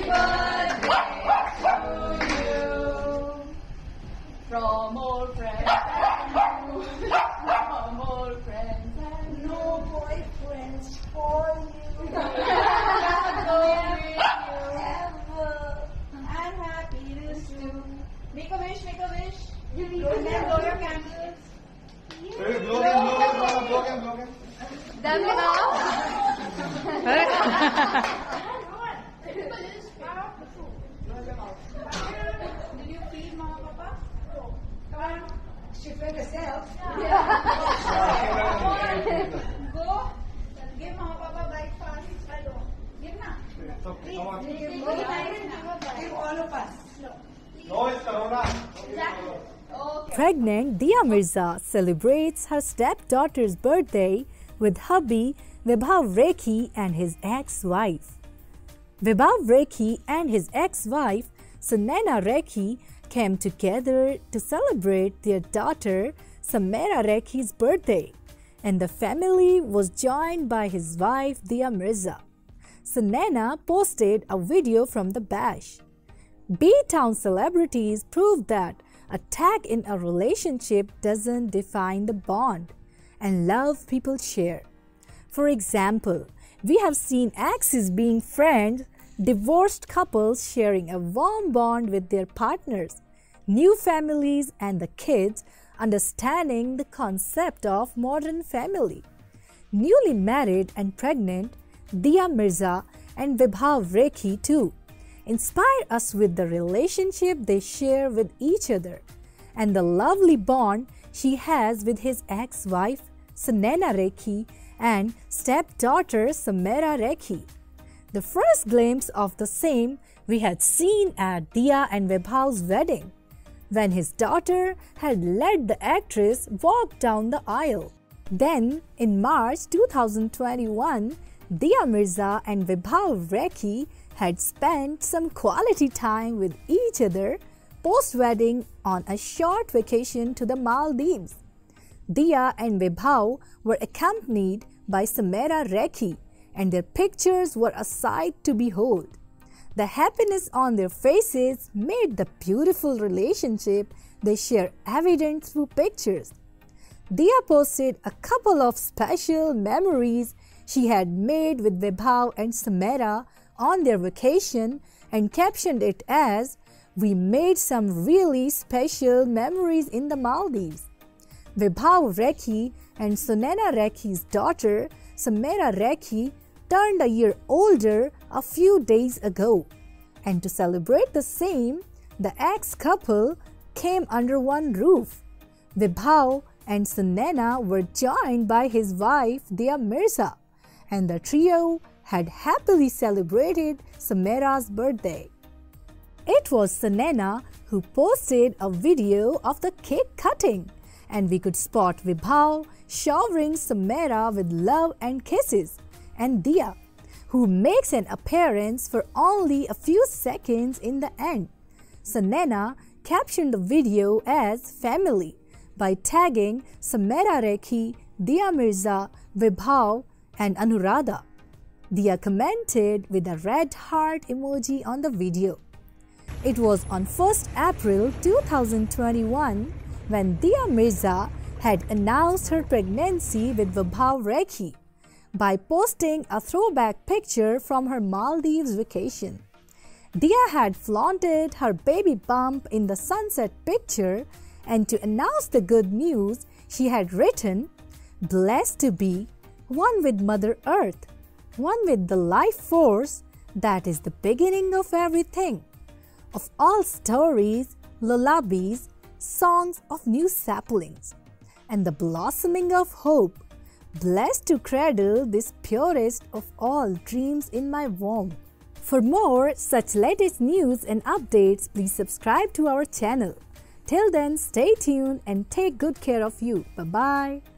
From old friends and you, from old friends and No boyfriends for you. Ever. And happiness too. Make a wish, make a wish. Blow your candles. Blow them. Done now? Did you feed Mama Papa? Come on. She fed herself. Go. Give Mama Papa breakfast. Give na. Please. Give all of us. No, it's Corona. Okay. Pregnant, Dia Mirza celebrates her stepdaughter's birthday with hubby Vibhav Rekhi and his ex-wife. Vibhav Rekhi and his ex-wife Sunaina Rekhi came together to celebrate their daughter Samera Rekhi's birthday, and the family was joined by his wife Dia Mirza. Sunaina posted a video from the bash. B-Town celebrities proved that a tag in a relationship doesn't define the bond and love people share. For example, we have seen exes being friends, divorced couples sharing a warm bond with their partners, new families and the kids understanding the concept of modern family. Newly married and pregnant, Dia Mirza and Vibhav Rekhi too inspire us with the relationship they share with each other and the lovely bond she has with his ex-wife Sunaina Rekhi and stepdaughter Samera Rekhi. The first glimpse of the same we had seen at Dia and Vibhav's wedding, when his daughter had led the actress walk down the aisle. Then, in March 2021, Dia Mirza and Vibhav Rekhi had spent some quality time with each other post-wedding on a short vacation to the Maldives. Dia and Vibhav were accompanied by Samera Rekhi, and their pictures were a sight to behold. The happiness on their faces made the beautiful relationship they share evident through pictures. Dia posted a couple of special memories she had made with Vibhav and Samera on their vacation and captioned it as, "We made some really special memories in the Maldives." Vibhav Rekhi and Sunaina Rekhi's daughter, Samera Rekhi, turned a year older a few days ago. And to celebrate the same, the ex-couple came under one roof. Vibhav and Sunaina were joined by his wife Dia Mirza, and the trio had happily celebrated Samera's birthday. It was Sunaina who posted a video of the cake cutting, and we could spot Vibhav showering Samera with love and kisses, and Dia, who makes an appearance for only a few seconds in the end. Sunaina captioned the video as "family" by tagging Samera Rekhi, Dia Mirza, Vibhav, and Anuradha. Dia commented with a red heart emoji on the video. It was on 1st April 2021 when Dia Mirza had announced her pregnancy with Vibhav Rekhi by posting a throwback picture from her Maldives vacation. Dia had flaunted her baby bump in the sunset picture, and to announce the good news, she had written, "Blessed to be one with Mother Earth, one with the life force that is the beginning of everything, of all stories, lullabies, songs of new saplings, and the blossoming of hope, blessed to cradle this purest of all dreams in my womb." For more such latest news and updates, please subscribe to our channel. Till then, stay tuned and take good care of you. Bye-bye.